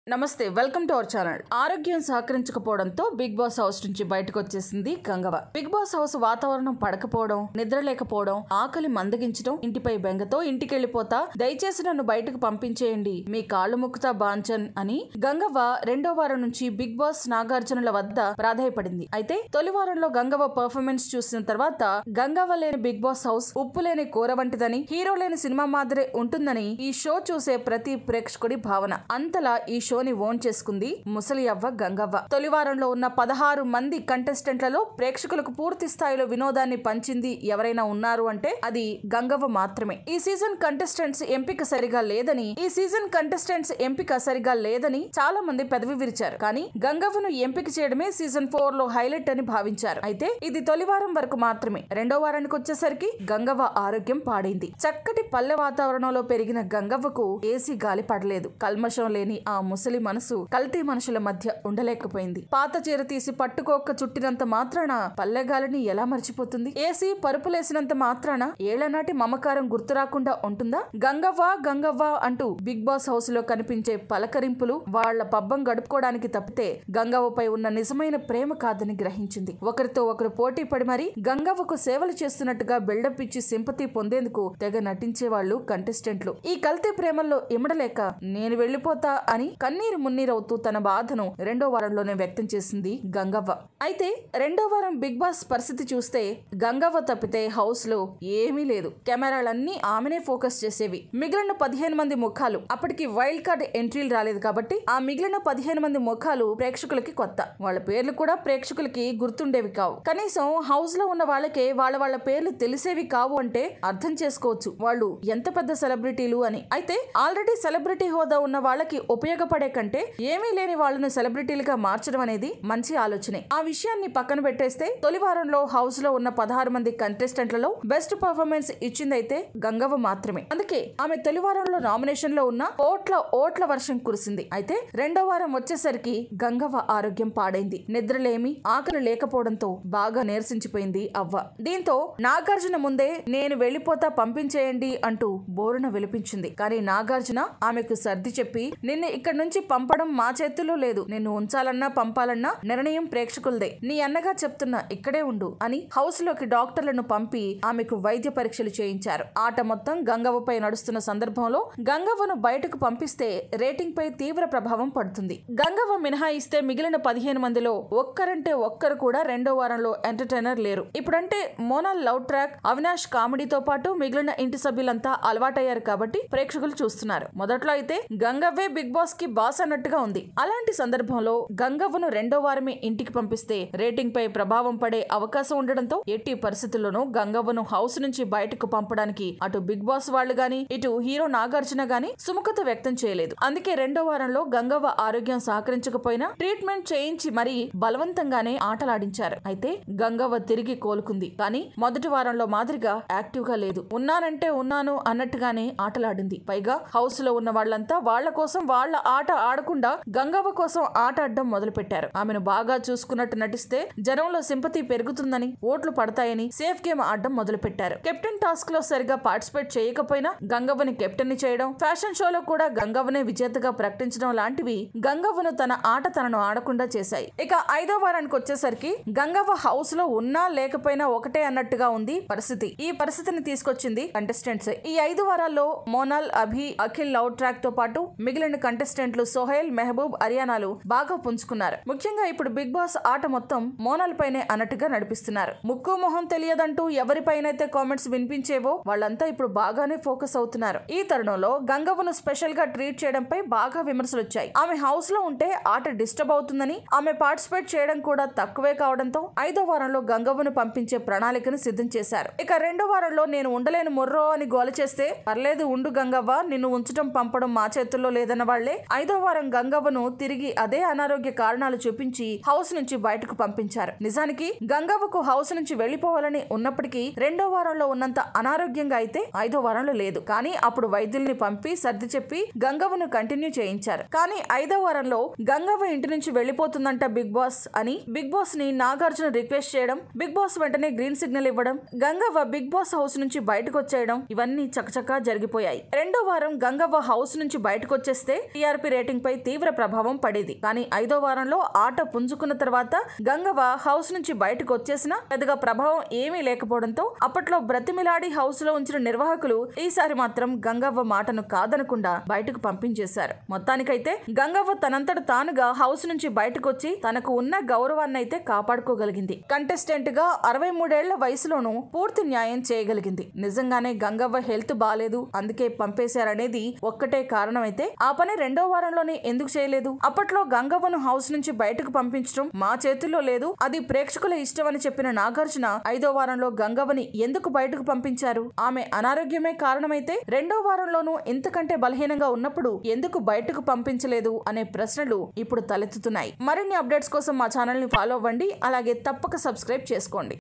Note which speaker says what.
Speaker 1: నమస్తే, welcome to our channel. ఆరోగ్యం సహకరించకపోవడంతో big boss house నుంచి బయటకు వచ్చేసింది గంగవ్వ. బిగ్ బాస్ హౌస్ వాతావరణం పడకపోవడం, నిద్ర లేకపోవడం, ఆకలి మందగించడం, ఇంటిపై బెంగతో ఇంటికెళ్లిపోతా, దయచేసి నన్ను బయటకు పంపించేయండి, మీ కాళ్ళు ముక్కుతా బాంచన్ అని గంగవ్వ రెండో వారం నుంచి బిగ్ బాస్ నాగార్జునుల వద్ద ప్రాధాయపడింది. అయితే తొలి వారంలో గంగవ్వ పర్ఫార్మెన్స్ చూసిన తర్వాత గంగవ్వ లేని బిగ్ బాస్ హౌస్ ఉప్పు లేని కూర వంటిదని, హీరో లేని సినిమా మాదిరే ఉంటుందని ఈ షో చూసే ప్రతి ప్రేక్షకుడి భావన. అంతలా ఈ షోని ఓన్ చేసుకుంది ముసలి అవ్వ గంగవ్వ. తొలి వారంలో ఉన్న 16 మంది కంటెస్టెంట్లలో ప్రేక్షకులకు పూర్తి స్థాయిలో వినోదాన్ని పంచింది ఎవరైనా ఉన్నారు అంటే అది గంగవ్వ మాత్రమే. ఈ సీజన్ కంటెస్టెంట్స్ ఎంపిక సరిగా లేదని చాలా మంది పెదవి విరిచారు. కానీ గంగవ్వను ఎంపిక చేయడమే సీజన్ 4 లో హైలైట్ అని భావించారు. అయితే ఇది తొలి వారం వరకు మాత్రమే. రెండో వారానికి వచ్చేసరికి గంగవ్వ ఆరోగ్యం పాడైంది. చక్కటి పల్లె వాతావరణంలో పెరిగిన గంగవ్వకు ఏసీ గాలి పడలేదు. కల్మషం లేని ఆ ముసలి మనసు కల్తీ మనుషుల మధ్య ఉండలేకపోయింది. పాత చీర తీసి పట్టుకోక చుట్టినంత మాత్రాన పల్లెగాలిని ఎలా మర్చిపోతుంది? ఏసీ పరుపులేసినంత మాత్రాన ఏళ్లనాటి మమకారం గుర్తు రాకుండా ఉంటుందా? గంగవ్వ అంటూ బిగ్ బాస్ హౌస్ లో కనిపించే పలకరింపులు వాళ్ల పబ్బం గడుపుకోవడానికి తప్పితే గంగవ్వపై ఉన్న నిజమైన ప్రేమ కాదని గ్రహించింది. ఒకరితో ఒకరు పోటీ పడి మరి గంగవ్వకు సేవలు చేస్తున్నట్టుగా బిల్డప్ ఇచ్చి సింపతి పొందేందుకు తెగ నటించే వాళ్ళు కంటెస్టెంట్లు. ఈ కల్తీ ప్రేమల్లో ఇమడలేక నేను వెళ్లిపోతా అని కన్నీరు మున్నీరవుతూ తన బాధను రెండో వారంలోనే వ్యక్తం చేసింది గంగవ్వ. అయితే రెండో వారం బిగ్ బాస్ పరిస్థితి చూస్తే గంగవ్వ తప్పితే హౌస్ లో ఏమీ లేదు. కెమెరాలన్నీ ఆమెనే ఫోకస్ చేసేవి. మిగిలిన 15 మంది ముఖాలు, అప్పటికి వైల్డ్ కార్డ్ ఎంట్రీలు రాలేదు కాబట్టి ఆ మిగిలిన 15 మంది ముఖాలు ప్రేక్షకులకి కొత్త. వాళ్ళ పేర్లు కూడా ప్రేక్షకులకి గుర్తుండేవి కావు. కనీసం హౌస్ లో ఉన్న వాళ్ళకే వాళ్ళ పేర్లు తెలిసేవి కావు అంటే అర్థం చేసుకోవచ్చు వాళ్ళు ఎంత పెద్ద సెలబ్రిటీలు అని. అయితే ఆల్రెడీ సెలబ్రిటీ హోదా ఉన్న వాళ్ళకి ఉపయోగపడే కంటే ఏమీ లేని వాళ్ళను సెలబ్రిటీలుగా మార్చడం అనేది మంచి ఆలోచనే. ఆ విషయాన్ని పక్కన పెట్టేస్తే తొలి వారంలో హౌస్ లో ఉన్న 16 మంది కంటెస్టెంట్లలో బెస్ట్ పర్ఫార్మెన్స్ ఇచ్చిందైతే గంగవ్వ మాత్రమే. అందుకే ఆమె తొలి వారంలో నామినేషన్ లో ఉన్న ఓట్ల వర్షం కురిసింది. అయితే రెండో వారం వచ్చేసరికి గంగవ్వ ఆరోగ్యం పాడైంది. నిద్రలేమి, ఆకలి లేకపోవడంతో బాగా నీరసించిపోయింది అవ్వ. దీంతో నాగార్జున ముందే నేను వెళ్లిపోతా పంపించేయండి అంటూ బోరున విలిపించింది. కానీ నాగార్జున ఆమెకు సర్ది చెప్పి నిన్ను ఇక్కడ నుంచి పంపడం మా చేతుల్లో లేదు, నిన్ను ఉంచాలన్నా పంపాలన్నా నిర్ణయం ప్రేక్షకులదే, నీ అన్నగా చెప్తున్నా ఇక్కడే ఉండు అని హౌస్ లోకి డాక్టర్లను పంపి ఆమెకు వైద్య పరీక్షలు చేయించారు. ఆట మొత్తం గంగవ్వపై నడుస్తున్న సందర్భంలో గంగవ్వను బయటకు పంపిస్తే రేటింగ్ పై తీవ్ర ప్రభావం పడుతుంది. గంగవ్వ మినహాయిస్తే మిగిలిన 15 మందిలో ఒక్కరంటే ఒక్కరు కూడా రెండో వారంలో ఎంటర్టైనర్ లేరు. ఇప్పుడంటే మోనాల్ లవ్ ట్రాక్, అవినాష్ కామెడీతో పాటు మిగిలిన ఇంటి సభ్యులంతా అలవాటయ్యారు కాబట్టి ప్రేక్షకులు చూస్తున్నారు. మొదట్లో అయితే గంగవ్వే బిగ్ బాస్ కి బాస్ అన్నట్టుగా ఉంది. అలాంటి సందర్భంలో గంగవ్వను రెండో వారమే ఇంటికి పంపిస్తే రేటింగ్ పై ప్రభావం పడే అవకాశం ఉండడంతో ఎట్టి పరిస్థితుల్లోనూ గంగవ్వను హౌస్ నుంచి బయటకు పంపడానికి అటు బిగ్ బాస్ వాళ్ళు గాని ఇటు హీరో నాగార్జున గాని సుముఖత వ్యక్తం చేయలేదు. అందుకే రెండో వారంలో గంగవ్వ ఆరోగ్యం సహకరించకపోయినా ట్రీట్మెంట్ చేయించి మరీ బలవంతంగానే ఆటలాడించారు. అయితే గంగవ్వ తిరిగి కోలుకుంది. కానీ మొదటి వారంలో మాదిరిగా యాక్టివ్ గా లేదు. ఉన్నానంటే ఉన్నాను అన్నట్టుగానే ఆటలాడింది. పైగా హౌస్ లో ఉన్న వాళ్ళంతా వాళ్ల కోసం వాళ్ళ ఆట ఆడకుండా గంగవ్వ కోసం ఆట ఆడడం మొదలు పెట్టారు. ఆమెను బాగా చూసుకున్నట్టు నటిస్తే జనంలో సింపతి పెరుగుతుందని, ఓట్లు పడతాయని సేఫ్ గేమ్ ఆడడం మొదలు పెట్టారు. కెప్టెన్ టాస్క్ లో సరిగా పార్టిసిపేట్ చేయకపోయినా గంగవ్వని కెప్టెన్ ని చేయడం, ఫ్యాషన్ షోలో కూడా గంగవ్వనే విజేతగా ప్రకటించడం లాంటివి గంగవ్వను తనను ఆడకుండా చేశాయి. ఇక 5వ వారానికి వచ్చేసరికి గంగవ్వ హౌస్ లో ఉన్నా లేకపోయినా ఒకటే అన్నట్టుగా ఉంది పరిస్థితి. ఈ పరిస్థితిని తీసుకొచ్చింది కంటెస్టెంట్స్. ఈ 5 వారాల్లో మోనాల్, అభి, అఖిల్ లవ్ ట్రాక్ తో పాటు మిగిలిన కంటెస్టెంట్లు సోహెల్, మెహబూబ్, అరియానాలు బాగా పుంజుకున్నారు. ముఖ్యంగా ఇప్పుడు బిగ్ బాస్ ఆట మొత్తం మోనాల్ పైనే అన్నట్టుగా నడిపిస్తున్నారు. ముక్కు మొహం తెలియదంటూ ఎవరిపైనైతే కామెంట్స్ వినిపించేవో వాళ్ళంతా ఇప్పుడు బాగానే ఫోకస్ అవుతున్నారు. ఈ తరుణంలో గంగవ్వను స్పెషల్ గా ట్రీట్ చేయడంపై బాగా విమర్శలు వచ్చాయి. ఆమె హౌస్ లో ఉంటే ఆట డిస్టర్బ్ అవుతుందని, ఆమె పార్టిసిపేట్ చేయడం కూడా తక్కువే కావడంతో 5వ వారంలో గంగవ్వను పంపించే ప్రణాళికను సిద్ధం చేశారు. ఇక రెండో వారంలో నేను ఉండలేను మొర్రో అని గోల చేస్తే పర్లేదు ఉండు గంగవ్వ, నిన్ను ఉంచడం పంపడం మా చేతుల్లో లేదన్న వాళ్లే 5వ వారం గంగవ్వను తిరిగి అదే అనారోగ్య కారణాలు చూపించి హౌస్ నుంచి బయటకు పంపించారు. నిజానికి గంగవ్వకు హౌస్ నుంచి వెళ్లిపోవాలని ఉన్నప్పటికీ రెండో వారంలో ఉన్నంత అనారోగ్యంగా అయితే 5వ వారంలో లేదు. కానీ అప్పుడు వైద్యుల్ని పంపి సర్ది చెప్పి గంగవ్వను కంటిన్యూ చేయించారు. కానీ 5వ వారంలో గంగవ్వ ఇంటి నుంచి వెళ్లిపోతుందంట బిగ్ బాస్ అని బిగ్ బాస్ ని నాగార్జున రిక్వెస్ట్ చేయడం, బిగ్ బాస్ వెంటనే గ్రీన్ సిగ్నల్ ఇవ్వడం, గంగవ్వ బిగ్ బాస్ హౌస్ నుంచి బయటకు వచ్చేయడం ఇవన్నీ చకచకా జరిగిపోయాయి. రెండో వారం గంగవ్వ హౌస్ నుంచి బయటకు వచ్చేస్తే టీఆర్పీ రేటింగ్ పై తీవ్ర ప్రభావం పడేది. కానీ 5వ వారంలో ఆట పుంజుకున్న తర్వాత గంగవ్వ హౌస్ నుంచి బయటకు వచ్చేసినా పెద్దగా ప్రభావం ఏమీ లేకపోవడంతో అప్పట్లో బ్రతిమిలాడి హౌస్ లో ఉంచిన నిర్వాహకులు ఈసారి మాత్రం గంగవ్వ మాటను కాదనకుండా బయటకు పంపించేశారు. మొత్తానికైతే గంగవ్వ తనంతట తానుగా హౌస్ నుంచి బయటకు వచ్చి తనకు ఉన్న గౌరవాన్ని అయితే కాపాడుకోగలిగింది. కంటెస్టెంట్ గా 63 ఏళ్ల వయసులోనూ పూర్తి న్యాయం చేయగలిగింది. నిజంగానే గంగవ్వ హెల్త్ బాలేదు, అందుకే పంపేశారనేది ఒక్కటే కారణమైతే ఆ పని 2వ వారంలోనే ఎందుకు చేయలేదు? అప్పట్లో గంగవ్వను హౌస్ నుంచి బయటకు పంపించడం మా చేతుల్లో లేదు, అది ప్రేక్షకుల ఇష్టం అని చెప్పిన నాగార్జున 5వ వారంలో గంగవ్వని ఎందుకు బయటకు పంపించారు? ఆమె అనారోగ్యమే కారణమైతే 2వ వారంలోనూ ఇంతకంటే బలహీనంగా ఉన్నప్పుడు ఎందుకు బయటకు పంపించలేదు అనే ప్రశ్నలు ఇప్పుడు తలెత్తుతున్నాయి. మరిన్ని అప్డేట్స్ కోసం మా ఛానల్ ని ఫాలో అవ్వండి, అలాగే తప్పక సబ్స్క్రైబ్ చేసుకోండి.